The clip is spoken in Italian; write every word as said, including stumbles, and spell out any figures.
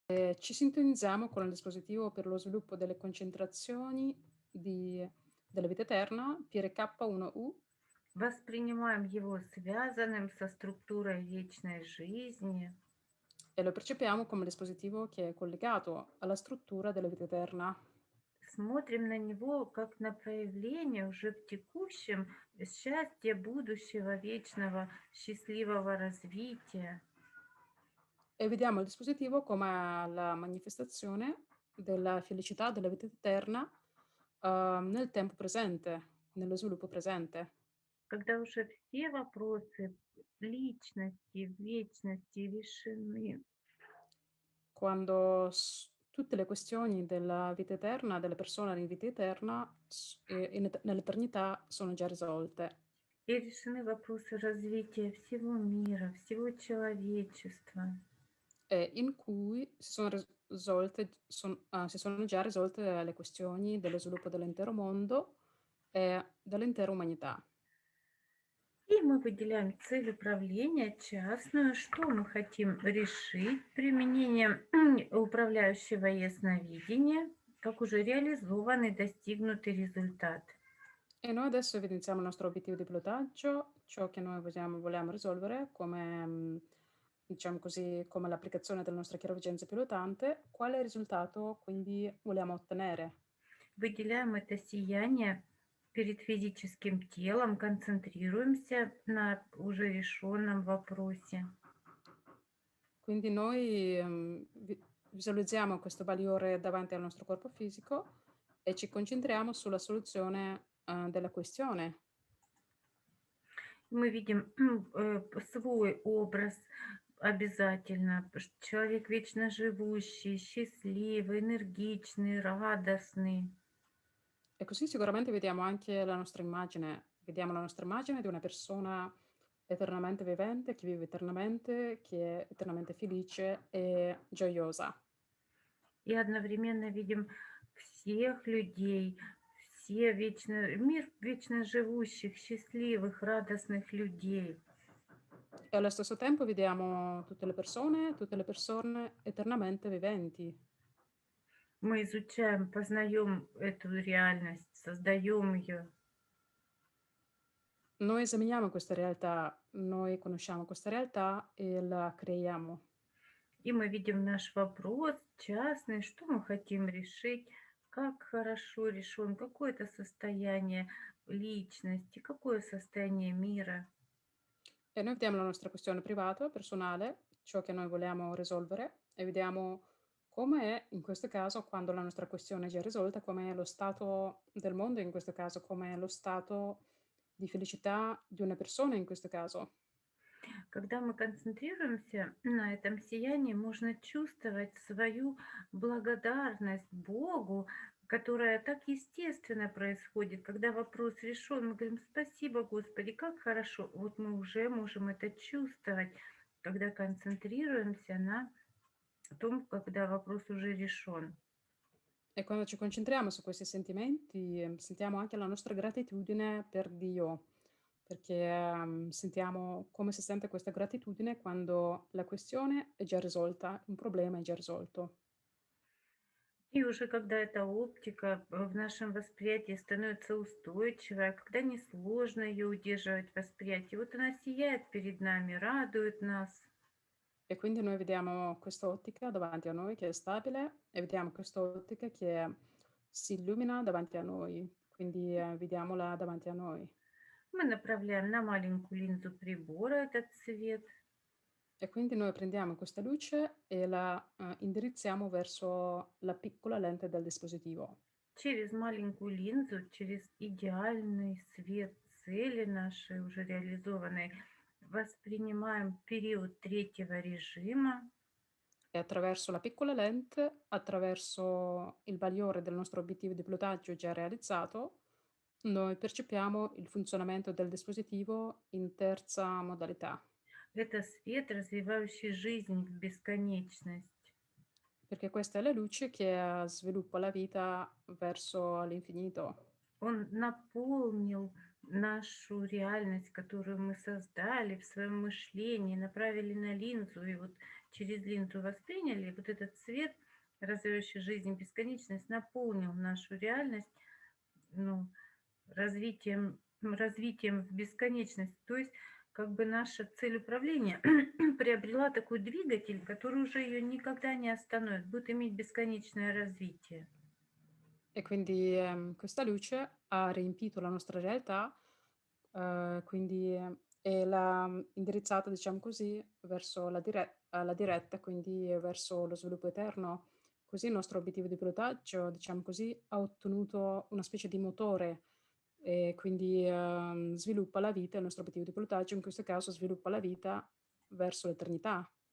Ehm, ci sintonizziamo con il dispositivo per lo sviluppo delle concentrazioni di della vita eterna, P R K uno U, Воспринимаем его связанным со структурой вечной жизни, e lo percepiamo come dispositivo che è collegato alla struttura della vita eterna. смотрим на него как на проявление уже в текущем счастья будущего вечного счастливого развития. E vediamo il dispositivo come la manifestazione della felicità della vita eterna, uhm, nel tempo presente, nello sviluppo presente. Когда уже все вопросы личности, вечности решены. Quando s tutte le questioni della vita eterna, delle persone in vita eterna, s ehm, in et nell'eternità sono già risolte. И решены вопросы развития всего мира, всего человечества. E in cui si sono ris risolte son ah, si sono già risolte le questioni dello sviluppo dell'intero mondo e dell'intera umanità. И мы выделяем цель управления частную, что мы хотим решить применением управляющего ясновидения, как уже реализованный, достигнутый результат. E noi adesso evidenziamo il nostro obiettivo di pilotaggio, ciò che noi vogliamo vogliamo risolvere come, mhmm, diciamo così, come l'applicazione della nostra chiaroveggenza pilotante, quale risultato quindi vogliamo ottenere. Выделяем это сияние перед физическим телом, концентрируемся на уже решенном вопросе. Quindi noi, ehm, vi visualizziamo questo bagliore davanti al nostro corpo fisico e ci concentriamo sulla soluzione, uhm, della questione. Мы видим э, свой образ обязательно. ш- Человек вечно живущий, счастливый, энергичный, радостный. E così sicuramente vediamo anche la nostra immagine. Vediamo la nostra immagine di una persona eternamente vivente, che vive eternamente, che è eternamente felice e gioiosa. И одновременно видим всех людей, все вечно, мир вечно живущих, счастливых, радостных людей. E allo stesso tempo vediamo tutte le persone tutte le persone eternamente viventi. Мы изучаем, познаем эту реальность, создаем ее. Noi esaminiamo questa realtà, noi conosciamo questa realtà e la creiamo. И мы видим наш вопрос частный, что мы хотим решить, как хорошо решен, какое это состояние личности, какое состояние мира. E noi vediamo la nostra questione privata, personale, ciò che noi vogliamo risolvere e vediamo come è in questo caso, quando la nostra questione è già risolta, come è lo stato del mondo in questo caso, come è lo stato di felicità di una persona in questo caso. Когда мы концентрируемся на этом сиянии, можно чувствовать свою благодарность Богу, которая так естественно происходит. Когда вопрос решен, мы говорим: спасибо, Господи, как хорошо. Вот мы уже можем это чувствовать, когда концентрируемся на том, когда вопрос уже решен. E quando ci concentriamo su questi sentimenti, ehm, sentiamo anche la nostra gratitudine per Dio, perché, ehm, sentiamo come si sente questa gratitudine quando la questione è già risolta, un problema è già risolto. И уже когда эта оптика э, в нашем восприятии становится устойчивой, а когда несложно ее удерживать в восприятии, вот она сияет перед нами, радует нас. E quindi noi vediamo quest'ottica davanti a noi che è stabile e vediamo quest'ottica che si illumina davanti a noi, quindi, ehm, vediamola davanti a noi. Мы направляем на маленькую линзу прибора этот свет, E quindi noi prendiamo questa luce e la, uhm, indirizziamo verso la piccola lente del dispositivo. через маленькую линзу, через идеальный свет цели нашей уже реализованной, воспринимаем период третьего режима. E attraverso la piccola lente, attraverso il bagliore del nostro obiettivo di pilotaggio già realizzato, noi percepiamo il funzionamento del dispositivo in terza modalità, Это свет, развивающий жизнь в бесконечность. perché questa è la luce che eh, sviluppa la vita verso l'infinito. Он наполнил нашу реальность, которую мы создали в своем мышлении, направили на линзу. И вот через линзу восприняли, и вот этот свет, развивающий жизнь, бесконечность, наполнил нашу реальность, ну, развитием, м, развитием в бесконечность. То есть как бы наша цель управления приобрела такой двигатель, который уже ее никогда не остановит, будет иметь бесконечное развитие. E quindi, ehm, questa luce ha riempito la nostra realtà, uhm, quindi ehm, e l'ha, mhmm, indirizzata, diciamo così, verso la dire alla diretta, quindi verso lo sviluppo eterno. Così il nostro obiettivo di pilotaggio, diciamo così, ha ottenuto una specie di motore e quindi, uhm, sviluppa la vita il nostro obiettivo di pilotaggio in questo caso sviluppa la vita verso l'eternità.